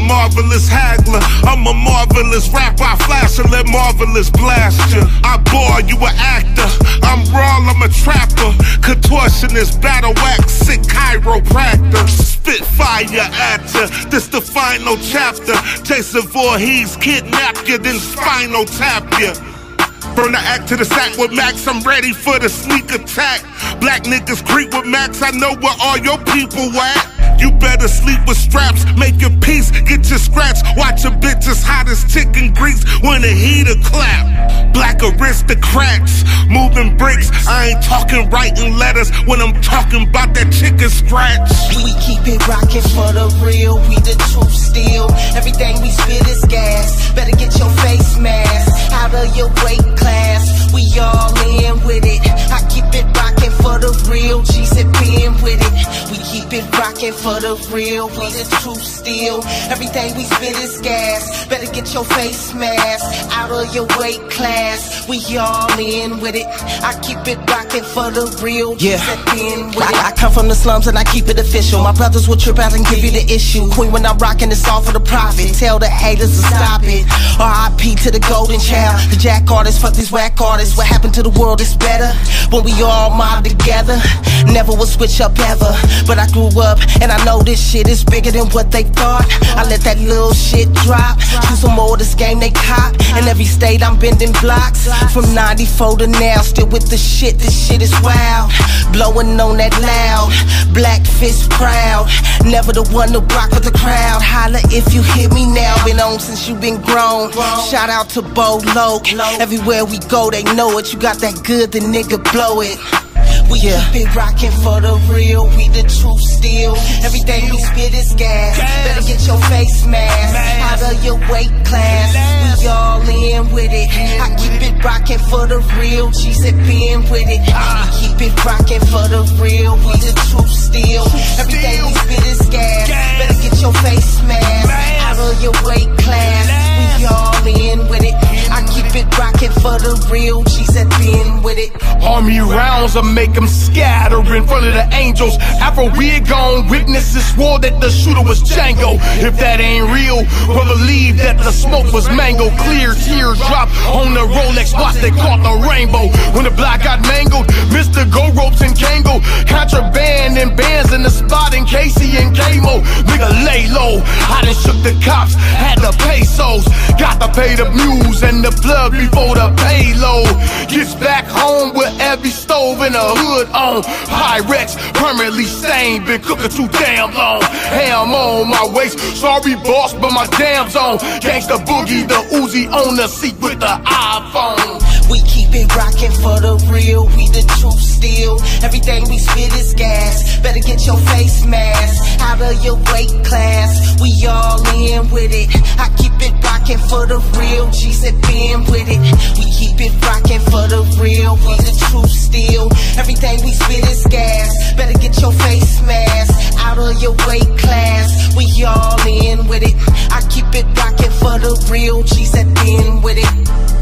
marvelous haggler. I'm a marvelous rapper. I flash and let marvelous blast you. I bore you an actor. I'm raw, I'm a trapper. Contortionist, battle wax, sick chiropractor. Spit fire at ya. This the final chapter. Jason Voorhees kidnap you, then spinal tap you. From the act to the sack with Max, I'm ready for the sneak attack. Black niggas creep with Max, I know where all your people at. You better sleep with straps, make your peace, get your scraps. Watch a bitch as hot as chicken grease when the heater clap. Black aristocrats, moving bricks. I ain't talking writing letters when I'm talking about that chicken scratch. We keep it rockin' for the real, we the truth still. Everything we spit is gas, better get your face mask out of your weight class. We all in with it, I keep it rockin' for the real, G said being with it. We keep it rockin' for the real, we the truth still. Everything we spit is gas, better get your face mask out of your weight class. We all in with it, I keep it rockin' for the real, G said being with it. I come from the slums and I keep it official. My brothers will trip out and give you the issue. Queen, when I'm rockin', it's all for the profit. Tell the haters to stop it. R.I.P. to the golden child, the jack artists, fuck these whack artists. What happened to the world is better when we all mob together. Never will switch up ever, but I grew up and I know this shit is bigger than what they thought. I let that little shit drop, choose some more, this game they cop. In every state I'm bending blocks, from 94 to now, still with the shit, this shit is wild. Blowing on that loud, black fist proud, never the one to rock with the crowd. Holla if you hear me now, been on since you been grown. Shout out to Bolo, everywhere we go they know it. You got that good, the nigga blow it. We keep it rockin' for the real, we the truth still. Everything we spit is gas, better get your face mask out of your weight class. We all in with it, I keep it rockin' for the real, G said being with it. We keep it rockin' for the real, we the truth still. Everything we spit is gas, better get your face mask out of your weight class. We all in with it, I keep it rockin' for the real, G said being with it. Army rounds will make them scatter in front of the angels. After we're gone, witnesses swore that the shooter was Django. If that ain't real, we'll believe that the smoke was mango. Clear tears drop on the Rolex watch that caught the rainbow. When the block got mangled, Mr. Go Ropes and Kango, contraband and bands in the spot in Casey and Kamo. Nigga lay low, I done shook the cops, had the pesos. Got to pay the mules and the plug before the payload. Gets back home with every stove in the hood on. Pyrex permanently stained, been cooking too damn long. Ham on my waist, sorry boss, but my damn's on. Gangsta Boogie, the Uzi on the seat with the iPhone. We keep it rockin' for the real, we the truth still. Everything we spit is gas, better get your face mask out of your weight class. We all in with it, I keep it rockin' for the real, G said being with it. We keep it rockin' for the real, we the truth still. Everything we spit is gas, better get your face mask out of your weight class. We all in with it, I keep it rockin' for the real, G said being with it.